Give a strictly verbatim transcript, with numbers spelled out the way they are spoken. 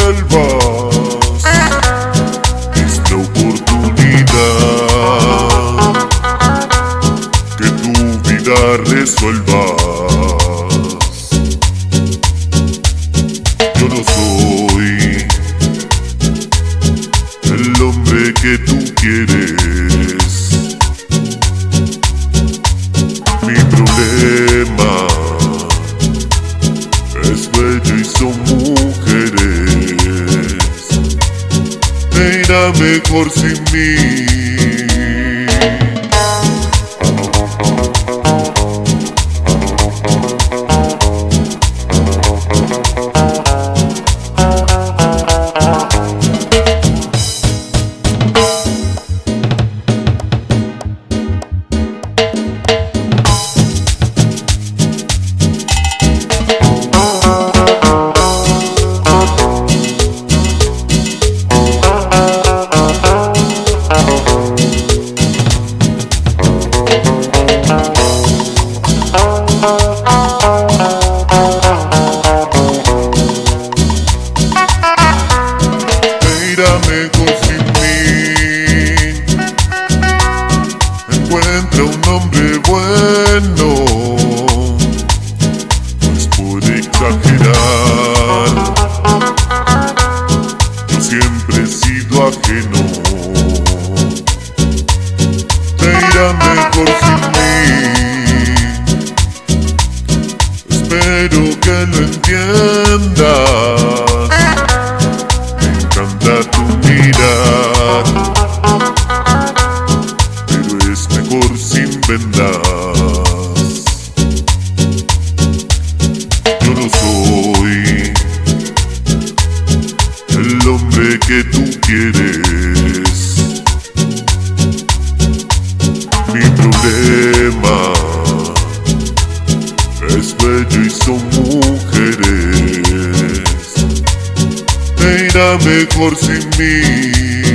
vuelvas, es la oportunidad que tu vida resuelvas. Yo no soy el hombre que tú quieres. Mi problema es bello y son mujeres. Me irá mejor sin mí. Mejor sin mí. Encuentra un hombre bueno, pues puede exagerar. Yo siempre he sido ajeno. Te irá mejor sin mí. Espero que lo entiendas. Tu mirar, pero es mejor sin vendas. Yo no soy el hombre que tú quieres. Mi problema es bello y son mujeres. Me irá mejor sin mí.